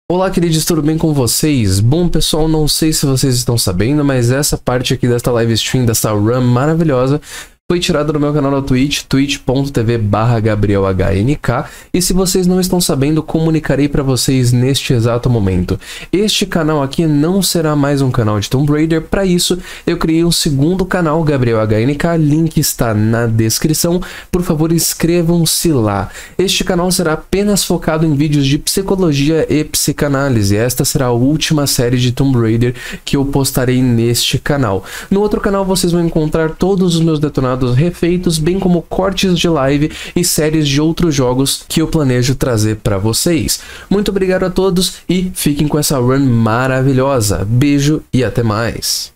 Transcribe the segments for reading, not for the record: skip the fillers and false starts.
Olá, queridos, tudo bem com vocês? Bom, pessoal, não sei se vocês estão sabendo, mas essa parte aqui desta live stream, dessa run maravilhosa, foi tirada do meu canal da Twitch, twitch.tv/GabrielHNK, e se vocês não estão sabendo, comunicarei para vocês neste exato momento. Este canal aqui não será mais um canal de Tomb Raider, para isso eu criei um segundo canal, GabrielHNK, link está na descrição, por favor inscrevam-se lá. Este canal será apenas focado em vídeos de psicologia e psicanálise, esta será a última série de Tomb Raider que eu postarei neste canal. No outro canal vocês vão encontrar todos os meus detonados refeitos, bem como cortes de live e séries de outros jogos que eu planejo trazer para vocês. Muito obrigado a todos e fiquem com essa run maravilhosa. Beijo e até mais.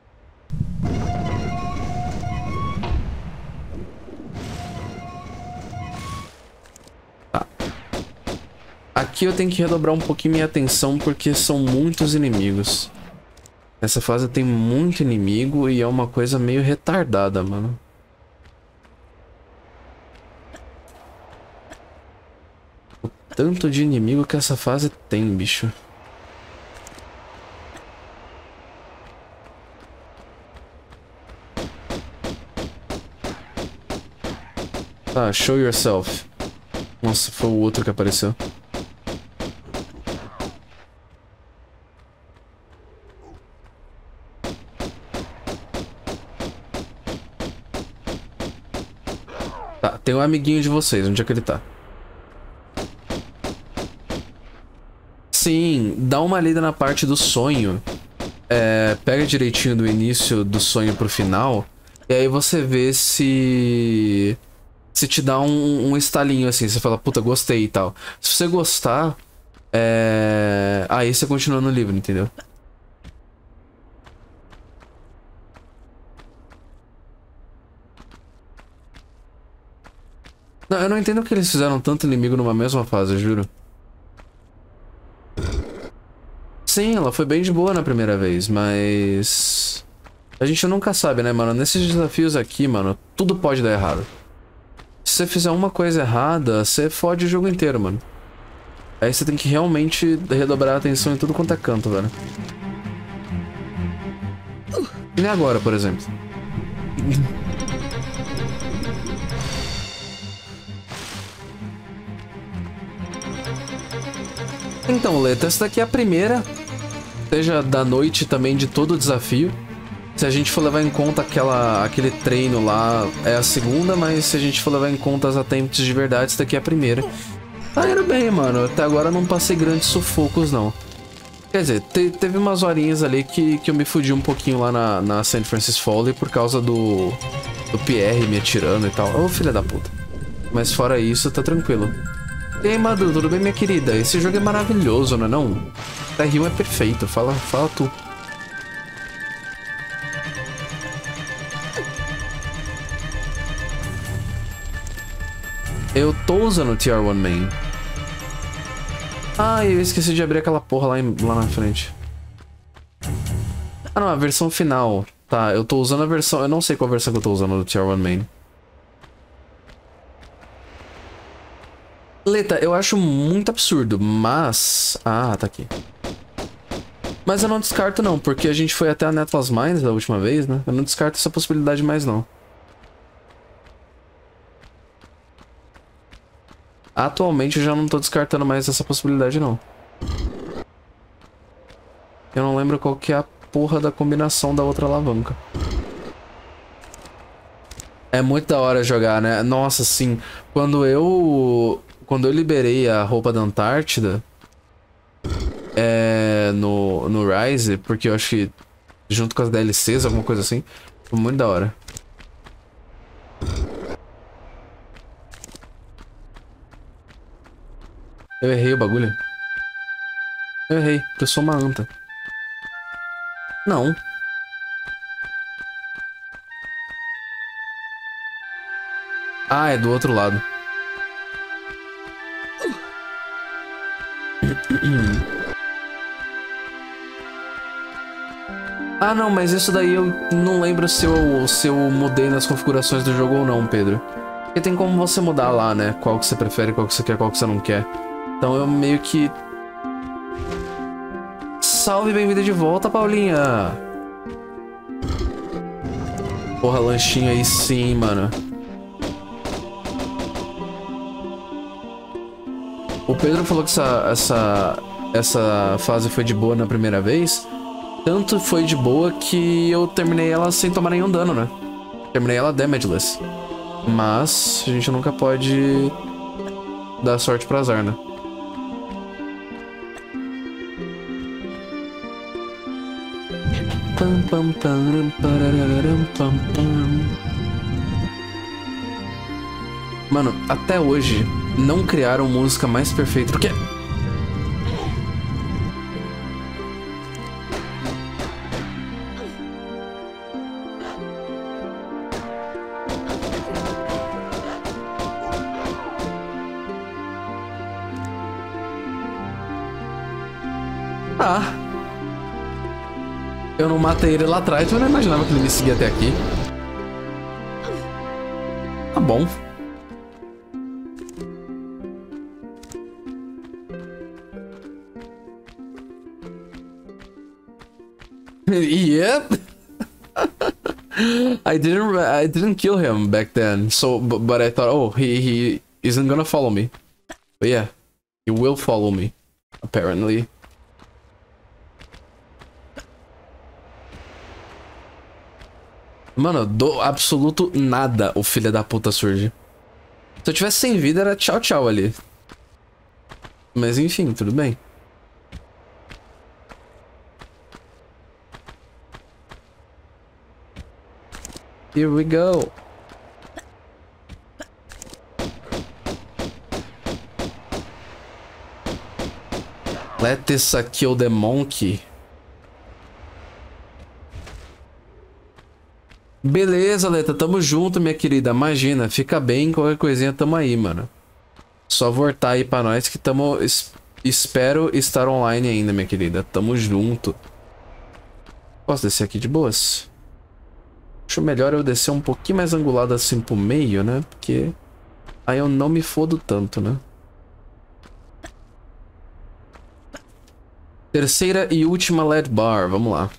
Tá. Aqui eu tenho que redobrar um pouquinho minha atenção porque são muitos inimigos. Essa fase tem muito inimigo e é uma coisa meio retardada, mano. O tanto de inimigo que essa fase tem, bicho. Tá, show yourself. Nossa, foi o outro que apareceu. Tá, tem um amiguinho de vocês, onde é que ele tá? Sim, dá uma lida na parte do sonho. Pega direitinho do início do sonho pro final. E aí você vê se te dá um estalinho assim. Você fala, puta, gostei e tal. Se você gostar, aí você continua no livro, entendeu? Não, eu não entendo que eles fizeram tanto inimigo numa mesma fase, eu juro. Sim, ela foi bem de boa na primeira vez, mas... a gente nunca sabe, né, mano? Nesses desafios aqui, mano, tudo pode dar errado. Se você fizer uma coisa errada, você fode o jogo inteiro, mano. Aí você tem que realmente redobrar a atenção em tudo quanto é canto, velho. E nem agora, por exemplo. Então, Leta, essa daqui é a primeira, seja da noite também de todo o desafio. Se a gente for levar em conta aquele treino lá, é a segunda, mas se a gente for levar em conta as attempts de verdade, essa daqui é a primeira. Tá indo bem, mano. Até agora não passei grandes sufocos, não. Quer dizer, teve umas horinhas ali que eu me fudi um pouquinho lá na St. Francis Folly por causa do Pierre me atirando e tal. Ô, filha da puta. Mas fora isso, tá tranquilo. E aí, Madu, tudo bem, minha querida? Esse jogo é maravilhoso, não é não? O TR1 é perfeito, fala tu. Eu tô usando o TR1 main. Ah, eu esqueci de abrir aquela porra lá na frente. Ah, não, a versão final. Tá, eu tô usando a versão... eu não sei qual versão que eu tô usando do TR1 main. Leta, eu acho muito absurdo, mas... ah, tá aqui. Mas eu não descarto não, porque a gente foi até a Netless Mines da última vez, né? Eu não descarto essa possibilidade mais não. Atualmente eu já não tô descartando mais essa possibilidade não. Eu não lembro qual que é a porra da combinação da outra alavanca. É muito da hora jogar, né? Nossa, sim. Quando eu liberei a roupa da Antártida no Rise, porque eu acho que junto com as DLCs, alguma coisa assim, foi muito da hora. Eu errei o bagulho. Eu errei, porque eu sou uma anta. Não. Ah, é do outro lado. Ah, não, mas isso daí eu não lembro se eu mudei nas configurações do jogo ou não, Pedro. Porque tem como você mudar lá, né? Qual que você prefere, qual que você quer, qual que você não quer. Então eu meio que salve, bem-vinda de volta, Paulinha. Porra, lanchinho aí sim, mano. O Pedro falou que essa fase foi de boa na primeira vez. Tanto foi de boa que eu terminei ela sem tomar nenhum dano, né? Terminei ela damageless. Mas a gente nunca pode dar sorte pra azar, né? Mano, até hoje não criaram música mais perfeita do que... Ah, eu não matei ele lá atrás, eu não imaginava que ele me seguia até aqui. Tá bom. Yep. I didn't kill him back then. So, but I thought, oh, he isn't gonna follow me. But yeah, he will follow me, apparently. Mano, do absoluto nada o filho da puta surge. Se eu tivesse sem vida, era tchau tchau ali. Mas enfim, tudo bem. Here we go. Let this kill the monkey. Beleza, Leta, tamo junto, minha querida. Imagina, fica bem, qualquer coisinha tamo aí, mano. Só voltar aí pra nós que tamo... Espero estar online ainda, minha querida. Tamo junto. Posso descer aqui de boas? Acho melhor eu descer um pouquinho mais angulado assim pro meio, né? Porque aí eu não me fodo tanto, né? Terceira e última LED bar, vamos lá.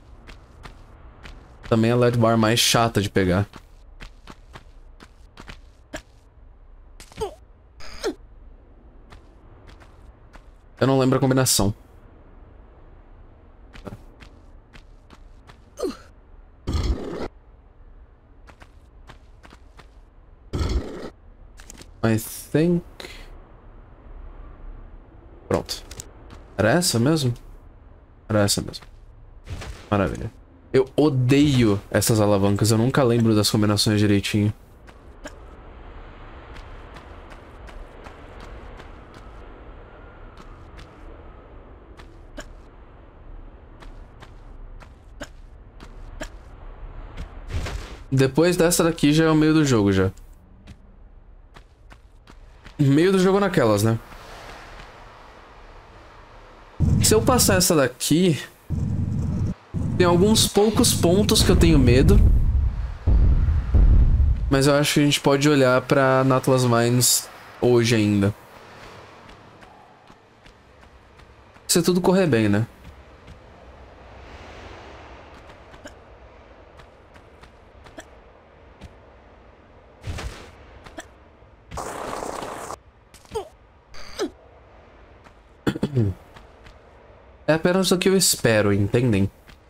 Também a LED bar mais chata de pegar. Eu não lembro a combinação. I think... Pronto. Era essa mesmo? Era essa mesmo. Maravilha. Eu odeio essas alavancas, eu nunca lembro das combinações direitinho. Depois dessa daqui já é o meio do jogo já. Meio do jogo naquelas, né? Se eu passar essa daqui... Tem alguns poucos pontos que eu tenho medo. Mas eu acho que a gente pode olhar pra Natlas Mines hoje ainda. Se tudo correr bem, né? É apenas o que eu espero, entendem?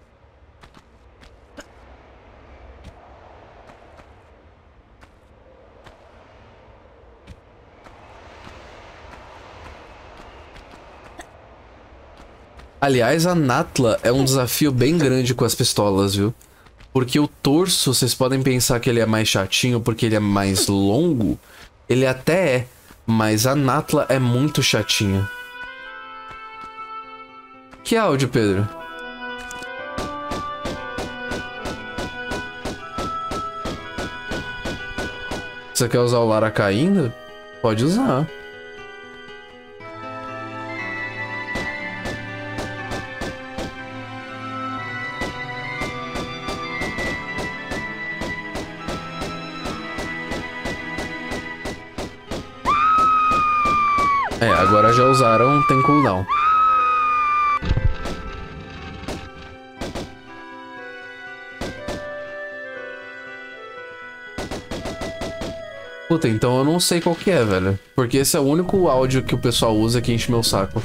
Aliás, a Natla é um desafio bem grande com as pistolas, viu? Porque o torso, vocês podem pensar que ele é mais chatinho porque ele é mais longo. Ele até é, mas a Natla é muito chatinha. Que áudio, Pedro? Você quer usar o Lara caindo? Pode usar. É, agora já usaram, tem cooldown. Puta, então eu não sei qual que é, velho. Porque esse é o único áudio que o pessoal usa que enche meu saco.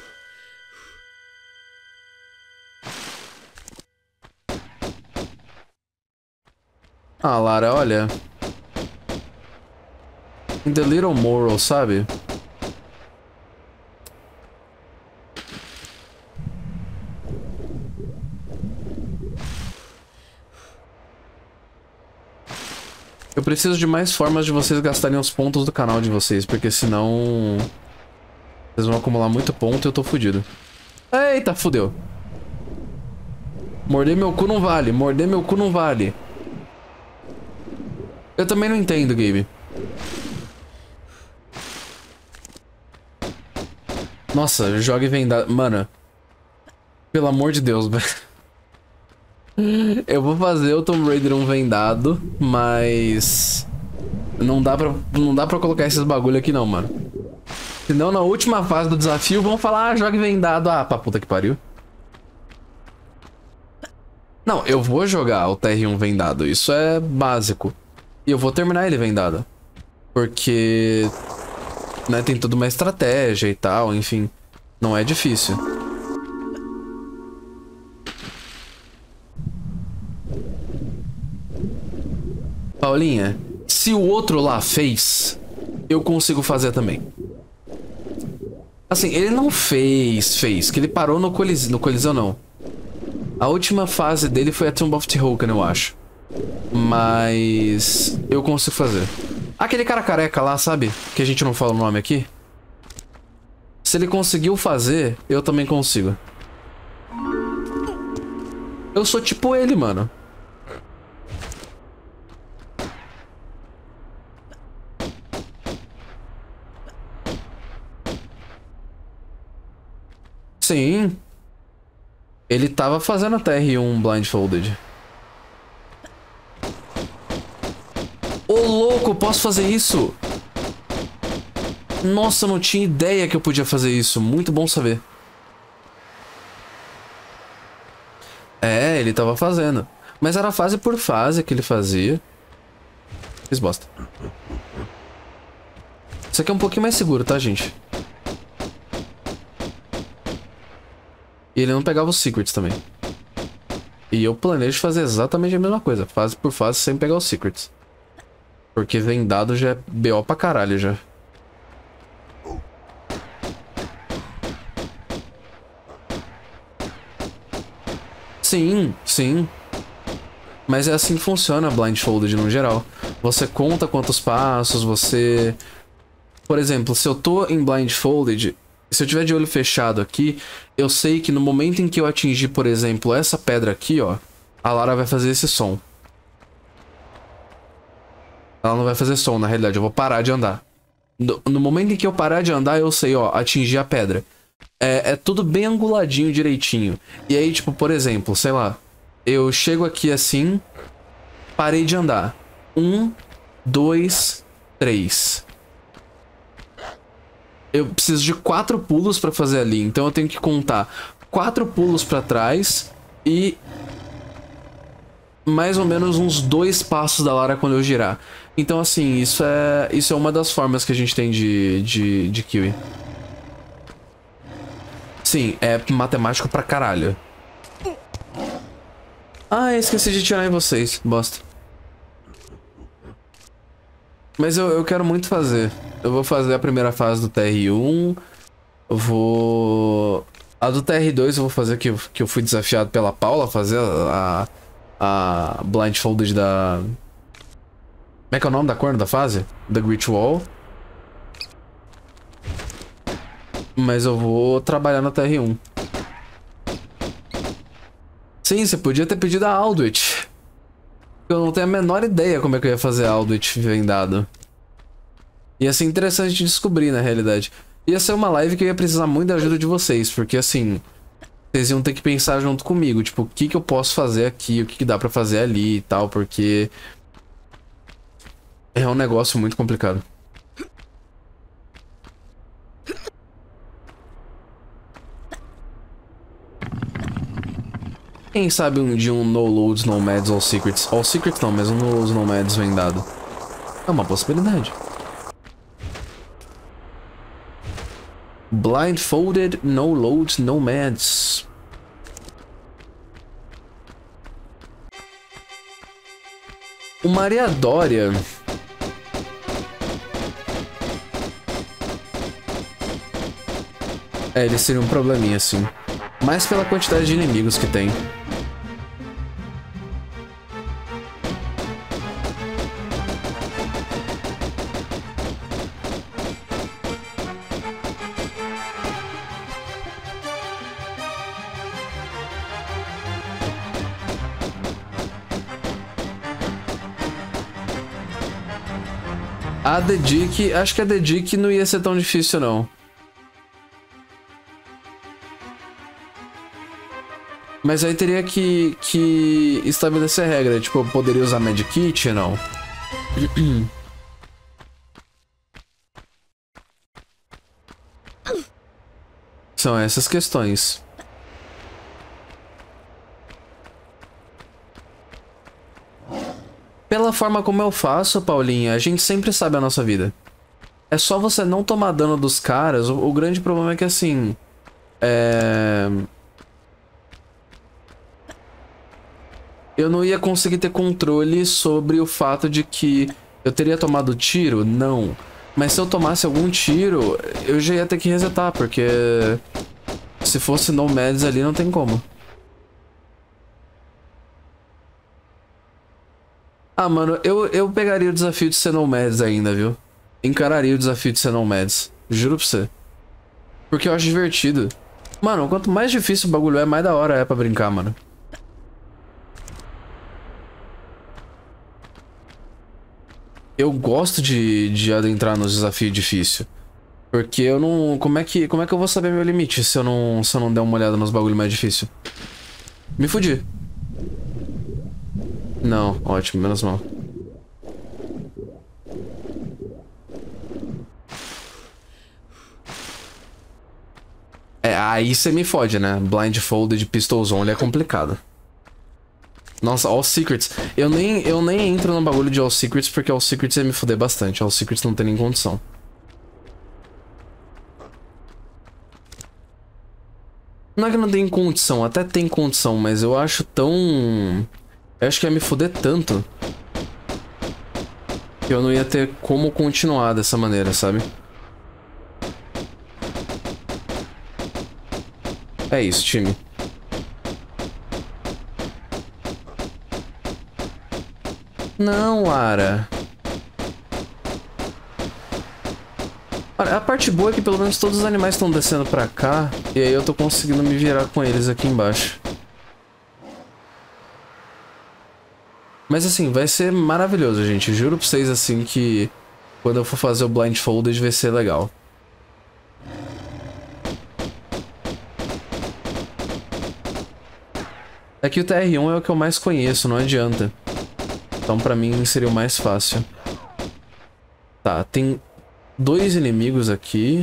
Ah, Lara, olha. In the Little Moral, sabe? Eu preciso de mais formas de vocês gastarem os pontos do canal de vocês, porque senão... vocês vão acumular muito ponto e eu tô fudido. Eita, fudeu. Morder meu cu não vale, morder meu cu não vale. Eu também não entendo, Gabe. Nossa, joga e vendado. Mano. Pelo amor de Deus, velho. Eu vou fazer o Tomb Raider um vendado, mas... Não dá pra colocar esses bagulho aqui não, mano. Senão na última fase do desafio vão falar, ah, joga vendado. Ah, pra puta que pariu. Não, eu vou jogar o TR1 vendado, isso é básico. E eu vou terminar ele vendado. Porque... né, tem toda uma estratégia e tal, enfim. Não é difícil. Paulinha, se o outro lá fez, eu consigo fazer também. Assim, ele não fez, que ele parou no Coliseu não. A última fase dele foi a Tomb of Tehokan, eu acho. Mas... eu consigo fazer. Aquele cara careca lá, sabe? Que a gente não fala o nome aqui. Se ele conseguiu fazer, eu também consigo. Eu sou tipo ele, mano. Sim. Ele tava fazendo a TR1 blindfolded. Ô, louco, posso fazer isso? Nossa, eu não tinha ideia que eu podia fazer isso. Muito bom saber. É, ele tava fazendo. Mas era fase por fase que ele fazia. Fiz bosta. Isso aqui é um pouquinho mais seguro, tá, gente? E ele não pegava os secrets também. E eu planejo fazer exatamente a mesma coisa. Fase por fase, sem pegar os secrets. Porque vendado já é BO pra caralho, já. Sim, sim. Mas é assim que funciona blindfolded no geral. Você conta quantos passos, você... Por exemplo, se eu tô em blindfolded, se eu tiver de olho fechado aqui, eu sei que no momento em que eu atingir, por exemplo, essa pedra aqui, ó, a Lara vai fazer esse som. Ela não vai fazer som, na realidade, eu vou parar de andar. No momento em que eu parar de andar, eu sei, ó, atingir a pedra. É tudo bem anguladinho, direitinho. E aí, tipo, por exemplo, sei lá, eu chego aqui assim, parei de andar. 1, 2, 3. Eu preciso de 4 pulos pra fazer ali, então eu tenho que contar 4 pulos pra trás e mais ou menos uns 2 passos da Lara quando eu girar. Então, assim, isso é uma das formas que a gente tem de kill. Sim, é matemático pra caralho. Ah, esqueci de tirar em vocês, bosta. Mas eu quero muito fazer. Eu vou fazer a primeira fase do TR1. Eu vou... A do TR2 eu vou fazer que eu fui desafiado pela Paula a fazer a blindfolded da... Como é que é o nome da corna da fase? The Great Wall. Mas eu vou trabalhar na TR1. Sim, você podia ter pedido a Aldwych. Eu não tenho a menor ideia como é que eu ia fazer a Aldwych vendado. Ia ser interessante de descobrir, na realidade. Ia ser uma live que eu ia precisar muito da ajuda de vocês, porque assim... Vocês iam ter que pensar junto comigo, tipo, o que eu posso fazer aqui, o que dá pra fazer ali e tal, porque... É um negócio muito complicado. Quem sabe um dia um No Loads, No Mads, All Secrets. All Secrets não, mas um No Loads, No Mads vendado. É uma possibilidade. Blindfolded, no loads, no meds. O Maria Dória. É, ele seria um probleminha, assim. Mais pela quantidade de inimigos que tem. A The Dick, acho que a The Dick não ia ser tão difícil, não. Mas aí teria que estabelecer regra, tipo, eu poderia usar Medkit, não? São essas questões. Pela forma como eu faço, Paulinha, a gente sempre sabe a nossa vida. É só você não tomar dano dos caras. O grande problema é que, assim... eu não ia conseguir ter controle sobre o fato de que eu teria tomado tiro? Não. Mas se eu tomasse algum tiro, eu já ia ter que resetar, porque... se fosse nomads ali, não tem como. Ah, mano, eu pegaria o desafio de ser nomads ainda, viu? Encararia o desafio de ser nomads. Juro pra você. Porque eu acho divertido. Mano, quanto mais difícil o bagulho é, mais da hora é pra brincar, mano. Eu gosto de adentrar nos desafios difíceis. Porque eu não... Como é que eu vou saber meu limite se eu não der uma olhada nos bagulhos mais difíceis? Me fudi. Não, ótimo, menos mal. É, aí você me fode, né? Blindfolded Pistols Only é complicado. Nossa, All Secrets. Eu nem entro no bagulho de All Secrets porque All Secrets ia me foder bastante. All Secrets não tem nem condição. Não é que não tem condição, até tem condição, mas eu acho tão... eu acho que ia me foder tanto que eu não ia ter como continuar dessa maneira, sabe? É isso, time. Não, Ara. Olha, a parte boa é que pelo menos todos os animais estão descendo pra cá. E aí eu tô conseguindo me virar com eles aqui embaixo. Mas assim, vai ser maravilhoso, gente. Juro pra vocês assim que quando eu for fazer o Blindfolded vai ser legal. É que o TR1 é o que eu mais conheço, não adianta. Então pra mim seria o mais fácil. Tá, tem 2 inimigos aqui.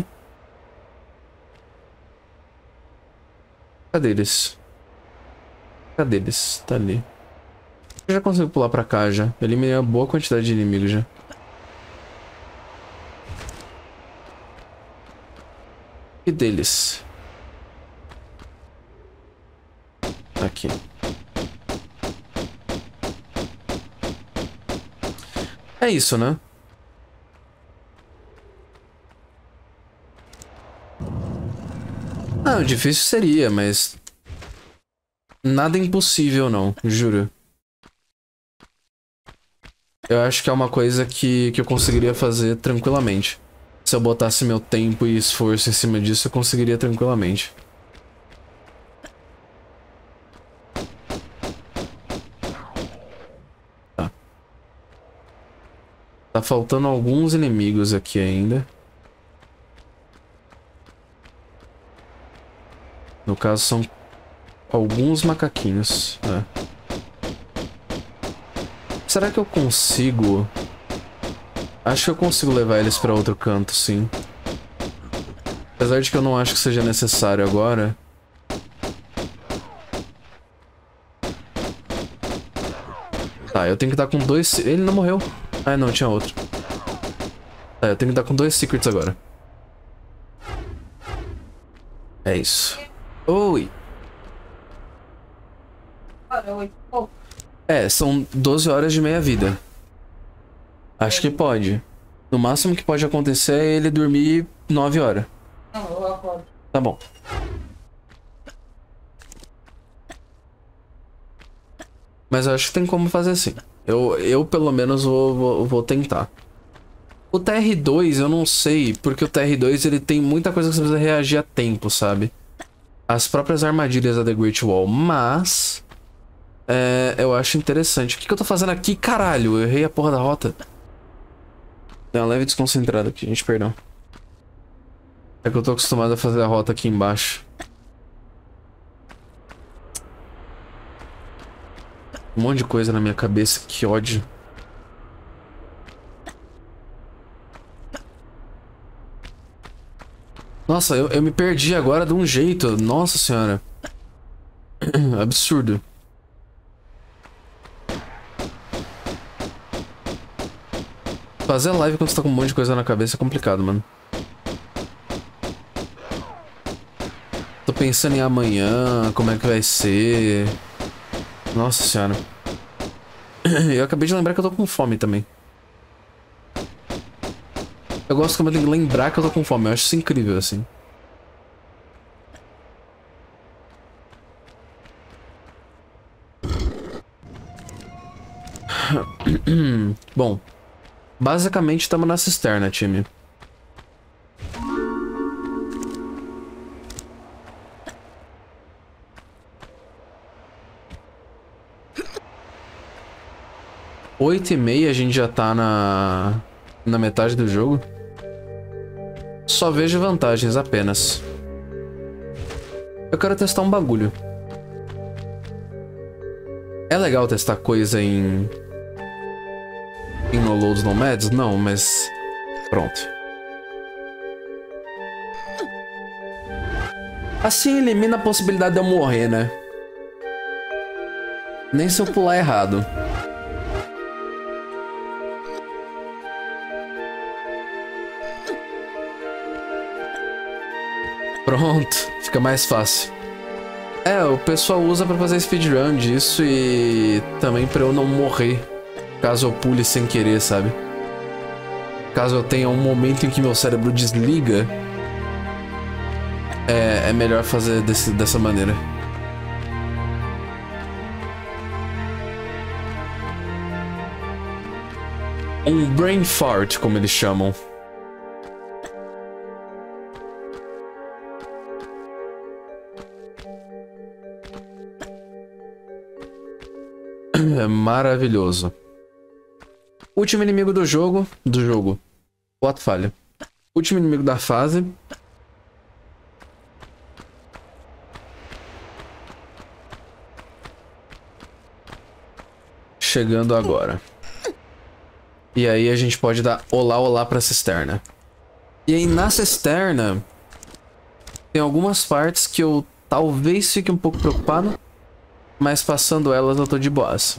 Cadê eles? Cadê eles? Tá ali. Eu já consigo pular pra cá já. Eliminei uma boa quantidade de inimigos já. E deles? Aqui. É isso, né? Não, difícil seria, mas... nada impossível não, juro. Eu acho que é uma coisa que eu conseguiria fazer tranquilamente. Se eu botasse meu tempo e esforço em cima disso, eu conseguiria tranquilamente. Tá. Tá faltando alguns inimigos aqui ainda. No caso, são alguns macaquinhos. Será que eu consigo... acho que eu consigo levar eles pra outro canto, sim. Apesar de que eu não acho que seja necessário agora. Tá, eu tenho que estar com 2... ele não morreu. Ah, não, tinha outro. Tá, eu tenho que dar com 2 secrets agora. É isso. Oi! É, são 12 horas de meia vida. Acho que pode. No máximo que pode acontecer é ele dormir 9 horas. Não, eu acordo. Tá bom. Mas eu acho que tem como fazer assim. Eu pelo menos vou tentar. O TR2 eu não sei, porque o TR2 ele tem muita coisa que você precisa reagir a tempo, sabe? As próprias armadilhas da The Great Wall, mas... eu acho interessante. O que eu tô fazendo aqui, caralho? Eu errei a porra da rota. Deu uma leve desconcentrada aqui, gente, perdão. É que eu tô acostumado a fazer a rota aqui embaixo. Um monte de coisa na minha cabeça, que ódio. Nossa, eu me perdi agora de um jeito. Nossa senhora. Absurdo. Fazer live quando você tá com um monte de coisa na cabeça é complicado, mano. Tô pensando em amanhã, como é que vai ser. Nossa senhora. Eu acabei de lembrar que eu tô com fome também. Eu gosto como eu tenho que lembrar que eu tô com fome. Eu acho isso incrível, assim. Bom. Basicamente, estamos na cisterna, time. Oito e meia a gente já tá na metade do jogo. Só vejo vantagens apenas. Eu quero testar um bagulho. É legal testar coisa em No Loads Nomads? Não, mas... Pronto. Assim elimina a possibilidade de eu morrer, né? Nem se eu pular errado. Pronto, fica mais fácil. É, o pessoal usa pra fazer speedrun disso e também pra eu não morrer caso eu pule sem querer, sabe? Caso eu tenha um momento em que meu cérebro desliga, é melhor fazer dessa maneira. Um brain fart, como eles chamam. É maravilhoso. Último inimigo do jogo. Boto falha. Último inimigo da fase. Chegando agora. E aí a gente pode dar olá, olá pra cisterna. E aí na cisterna tem algumas partes que eu talvez fique um pouco preocupado, mas passando elas eu tô de boas.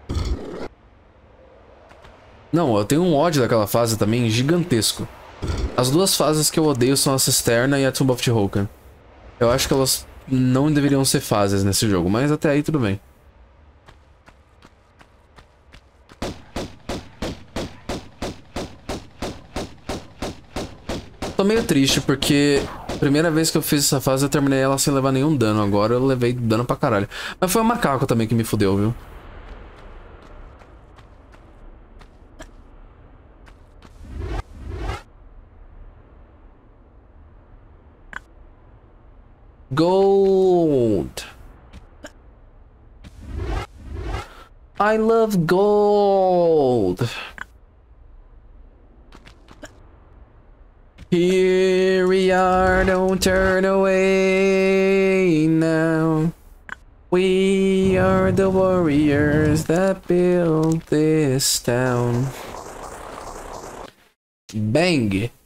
Não, eu tenho um ódio daquela fase também gigantesco. As duas fases que eu odeio são a cisterna e a Tomb of Tihocan. Eu acho que elas não deveriam ser fases nesse jogo, mas até aí tudo bem. Tô meio triste porque a primeira vez que eu fiz essa fase eu terminei ela sem levar nenhum dano. Agora eu levei dano pra caralho. Mas foi o macaco também que me fudeu, viu? Gold. I love gold. Here we are, don't turn away now. We are the warriors that built this town. Bang!